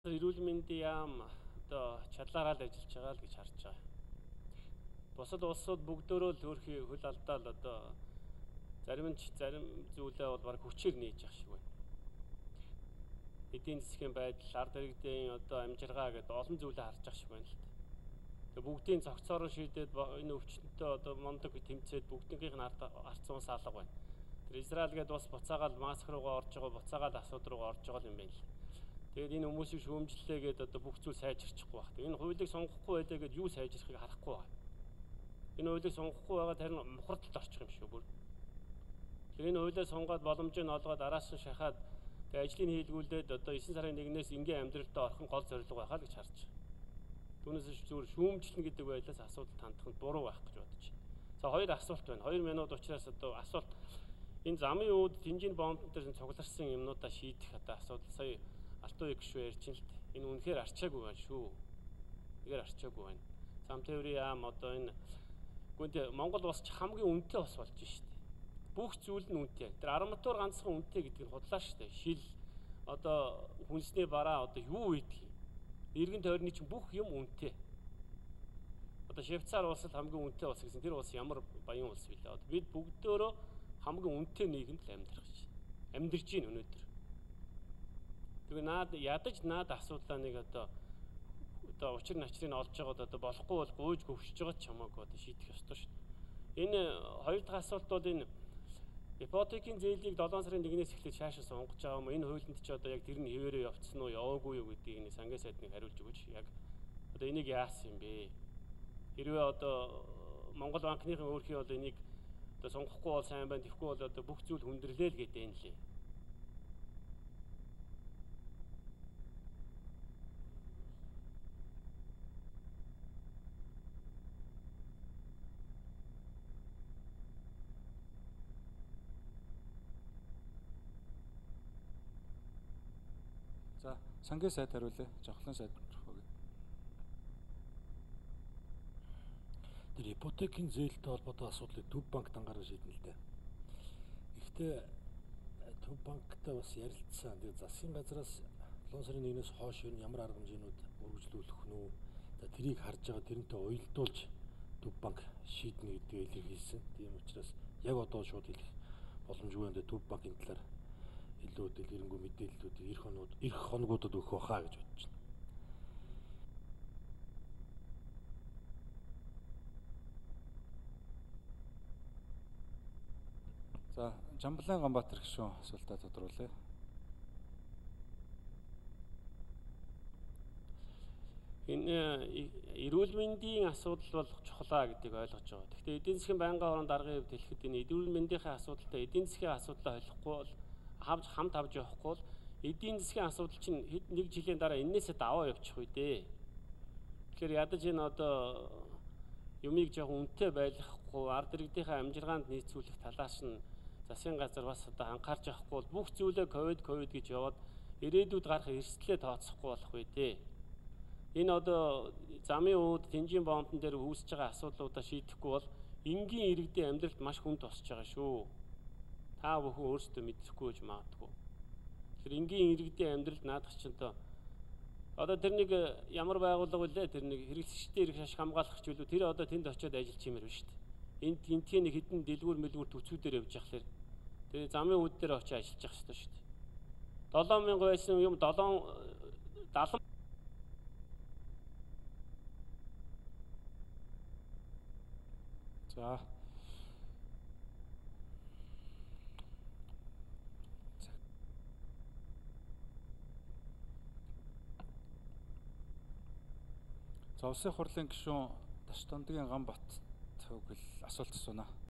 Эрүүл мэндийн яам одоо чадлаараа л ажиллаж байгаа л гэж харж байгаа. Бусад улсууд бүгдөө л өөрхийн хөл алдаал одоо зарим зүйлээ бол баг хүчээр нээж явах шиг байна. Эдийн засгийн байдал, ард иргэдийн одоо амжиргаа гэдэг олон зүйлээ харж явах шиг байна л та. Тэгээ бүгдийн цогцоорон шийдээд энэ өвчтөнтэй одоо мондог тэмцээд бүгднийх нь ард цуус алга байна. Тэр Израиль гэдэг бас буцаагаал маск руугаа орж байгаа, буцаагаал асуудал руугаа орж байгаа юм байна л. Тэгээд энэ хүмүүсийг шүүмжлэлээ гэдэг одоо бүх зүйл сайжирчихгүй байна. Энэ хуулийг сонгохгүй байлаа гэдээ юу сайжрахыг харахгүй байна. Энэ хуулийг сонгохгүй байгаа харин мухардалд орчих юм шүү бүр. Тэгэхээр энэ хуулийг сонгоод боломжийг нь олгоод араас нь шахаад тэгээд ажлыг хийлгүүлээд одоо 9 сарын 1-ээс ингийн амьдралтаа орох нь гол зорилго байхаа л гэж харж байна. Түүнээс зүгээр шүүмжлэн гэдэг байдлаас асуудал хандах нь буруу байх гэж бодож байна. За хоёр асуулт байна. 2 минут учраас одоо асуулт энэ замын үүд тэнжийн бомбон дээр цугларсан юмнуудаа шийдэх одоо асуудал сая Алтан ууг шүү ярьж байна л дээ. Энэ үнэхээр арчаагүй байна шүү. Тэгэхээр арчаагүй байна. Зам тээврийн яам одоо энэ гүнд Монгол улс хамгийн үнэтэй бас болж шүү дээ. Бүх зүйл нь үнэтэй. Тэр арматур ганцхан үнэтэй гэдэг нь худлаа шүү дээ. Шил одоо хүнсний бараа одоо юу ийдэх юм. Иргэн тойрны чинь бүх юм үнэтэй. Одоо Швейцар улс л хамгийн үнэтэй улс гэсэн тэр улс ямар баян улс вэ? Одоо бид бүгдөө хамгийн үнэтэй нийгэмд л амьдрах гэж. Амьдарч байна өнөөдөр. Тэгээ ядаж асуудлаа нэг одоо учир начрыг олж байгаад одоо болохгүй бол гуйж гөвшиж байгаа ч хамаагүй одоо шийдэх ёстой шүү дээ. Энэ хоёр дахь асуулт бол энэ ипотекийн зээлийг 7 сарын 1-ээс эхлээд шаашаа сонгож байгаа юм. Энэ хуулинд ч одоо яг тэр нь хэвээрээ явцсан уу, яваагүй юу гэдгийг нэг сангийн сайдныг хариулж өгөөч. Яг одоо энийг яасан юм бэ? Хэрвээ одоо Монгол банкныхын өөрхий бол энийг одоо сонгохгүй бол сайн байна, тэгэхгүй бол одоо бүх зүйл хүндрэлээ л гэдэг юм лээ. За, сангийн сайд хариулъя. Жавхлан сайд өгье. Тэр ипотекийн зээлтэй холбоотой асуудлыг Төв банк дангараа шийднэ л дээ. Гэхдээ Төв банктай бас ярилцсан. Тэгээд засгийн газраас 7 сарын 1-ээс хойш ямар арга хэмжээнүүд үргэлжлүүлэх нь үү? Тэрийг харж байгаа тэрнтэй уялдуулж Төв банк шийднэ гэдгийг илэрхийлсэн. Тийм учраас яг одоо шууд хэлэх боломжгүй юм дэ Төв банкын талаар илүү дэлгэрэнгүй мэдээллүүдийг эх хоногудад өгөх байхаа гэж бодож байна. За, Жамблан Ганбаатар гишүүн асуултаа тодруулъя. Энэ эрүүл мэндийн асуудал бол чухлаа гэдгийг ойлгож байгаа. Гэхдээ эдийн засгийн байнгын орон даргын хувьд хэлэхэд энэ эрүүл мэндийн асуудалтай эдийн засгийн асуудлаа холихгүй бол хамт авч явахгүй бол эдийн засгийн асуудал чинь нэг жилийн дараа энээсээ даваа явчих үү дээ. Тэгэхээр ядаж энэ одоо юмыг жоохон үнэтэй байлгахгүй ард иргэдийнхээ амжиргаанд нийцүүлэх талаас нь засгийн газар бас одоо анхаарч явахгүй бол бүх зүйлээ ковид гэж яваад ирээдүйд гарах эрсдлээ тооцохгүй болох үү дээ. Энэ одоо замын үүд тэнжийн бомбон дээр үүсэж байгаа асуудлуудаа шийдэхгүй бол энгийн иргэдийн амьдралд маш хүнд тосч байгаа шүү. Та бүхэн өөрсдөө мэдэхгүй гэж магадгүй. Тэгэхээр энгийн иргэдийн амьдралд наадах чинь одоо тэр нэг ямар байгууллага вэ? Тэр нэг хэрэглэгчдийн эрх ашиг хамгаалагч билүү? Тэр одоо тэнд очиод ажиллаж юмэр байна шүү дээ. Энд гинтгийн нэг хідэн дэлгүүр төцүүдээр явж явахлаар тэр замын үүд дээр очиж ажиллаж явах хэрэгтэй шүү дээ. 7000 байсан юм 70 За. За, улсын хурлын гишүүн Даш Дондгийн Ганбат асуулт асууна.